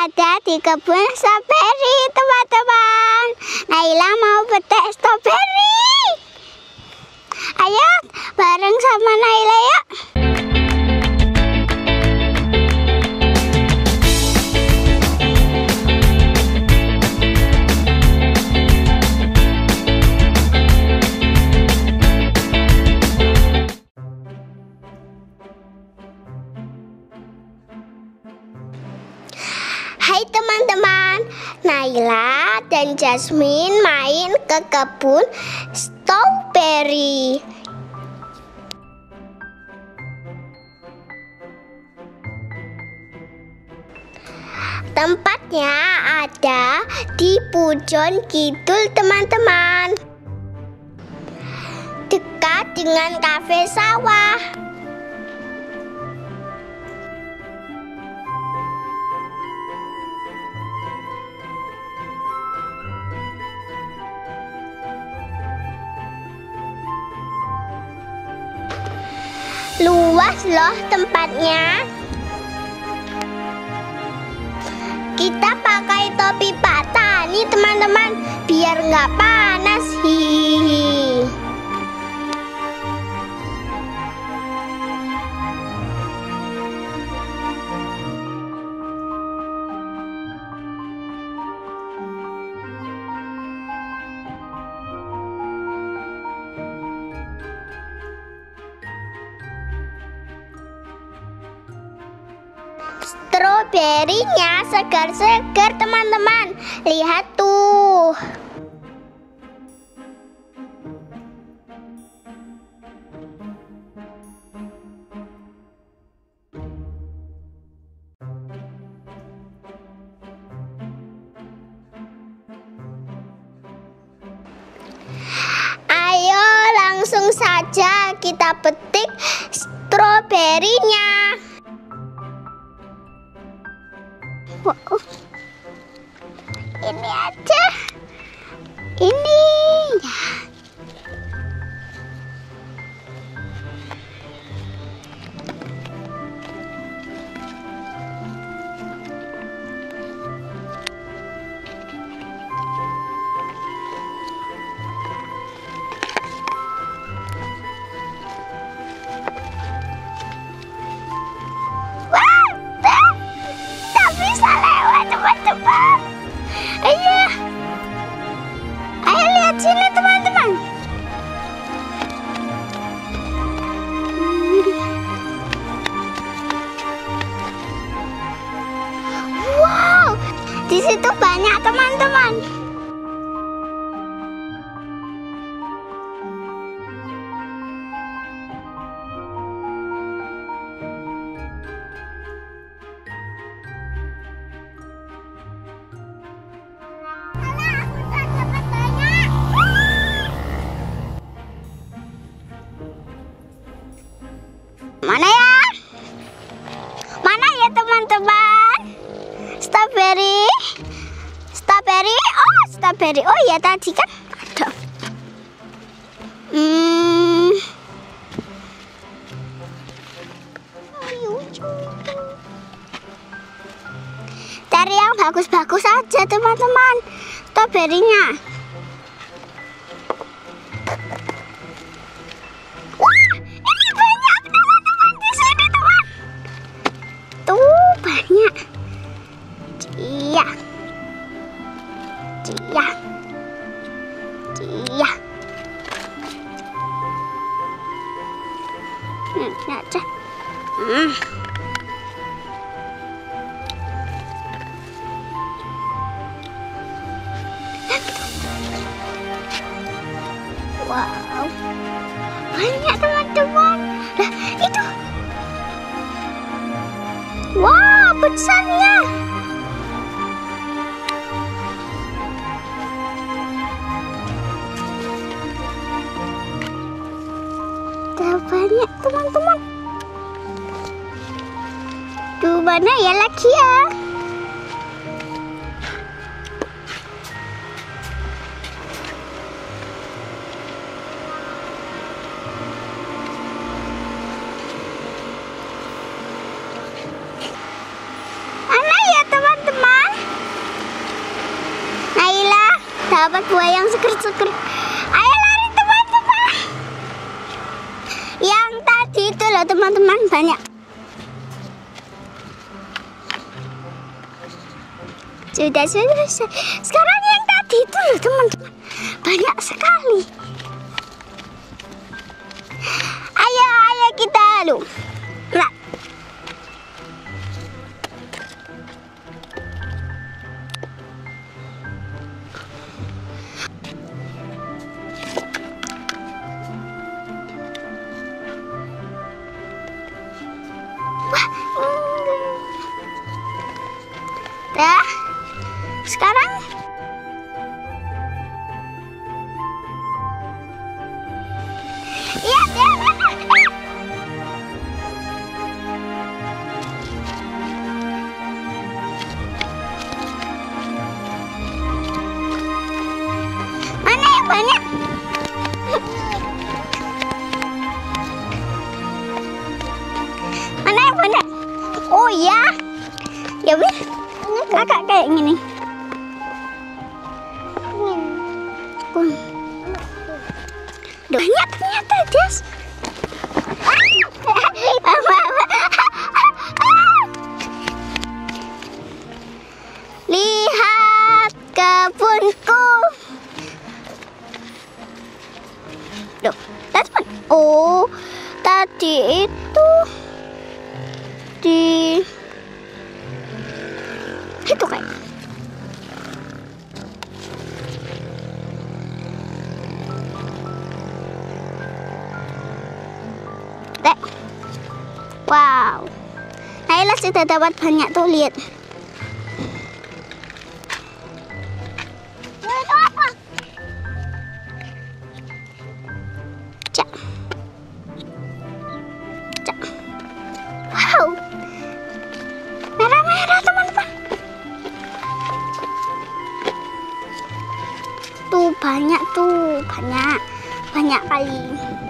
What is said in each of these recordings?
berada di kebun stroberi, teman-teman. Naila mau petik stroberi. Ayo bareng sama Naila yuk. Hai teman-teman, Naila dan Jasmine main ke kebun stroberi. Tempatnya ada di Pujon Kidul, teman-teman, dekat dengan kafe sawah. Luas loh tempatnya. Kita pakai topi Pak Tani, teman-teman, biar nggak panas. Hihihi. Stroberinya segar-segar, teman-teman. Lihat tuh. Ayo langsung saja kita petik stroberinya. Wow. Ini aja. Ini ya. Teman-teman, ayo lihat sini, teman-teman. Wow, di situ banyak, teman-teman. Mana ya? Mana ya, teman-teman? Stroberi. Oh, stroberi. Oh ya, tadi kan ada. Cari yang bagus-bagus aja, teman-teman. Stroberinya. Iya. Ini aja. Wow, banyak, teman-teman. Nah, itu. Wow, besarnya. Banyak, teman-teman. Tuh, mana ya lagi ya? Mana ya, teman-teman? dapat buah yang seger-seger. Ayo lari teman-teman. Yang tadi itu loh teman-teman, banyak. Sudah. Sekarang yang tadi itu loh teman-teman, banyak sekali. Ayo kita lu. Nah. Dah. Sekarang iya, mana yang banyak? Mana yang banyak? Oh ya, ya wih, kakak kayak gini. Banyak ternyata, Jas. Lihat kebunku. Loh, teman. Oh, tadi itu di itu kayak. Wow, Naila sudah dapat banyak tuh, lihat. Itu apa? Cak. Wow, merah-merah teman-teman. Tuh banyak kali.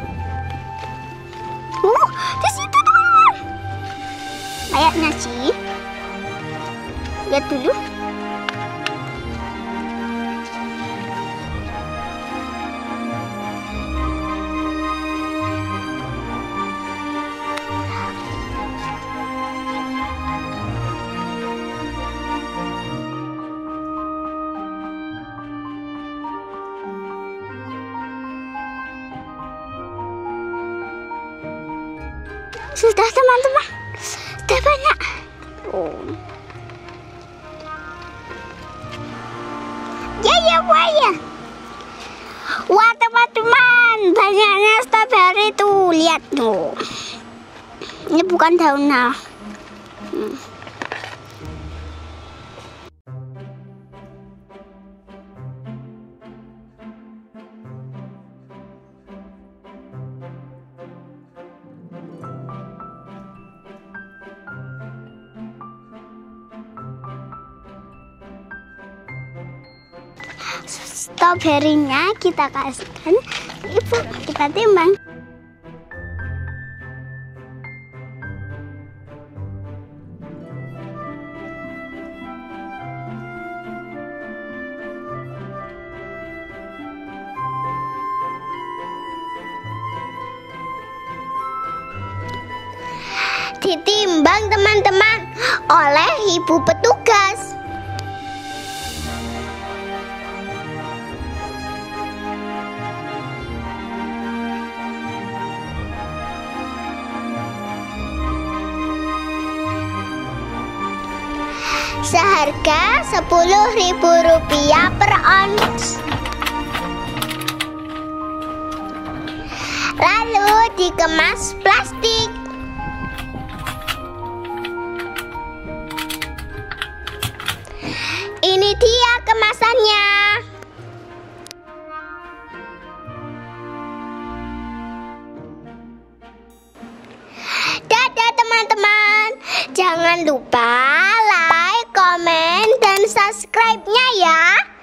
Di situ tuh. Kayaknya sih. Lihat dulu. Sudah teman-teman, sudah banyak. Ya buaya. Wah teman-teman, banyaknya stroberi tuh, lihat tuh. Ini bukan daunnya. Stroberinya kita kasihkan ibu, kita timbang. Ditimbang teman-teman oleh ibu petugas. Seharga Rp10.000 per ons. Lalu dikemas plastik. Ini dia kemasannya. Dadah teman-teman. Jangan lupa like, komen, dan subscribe-nya ya.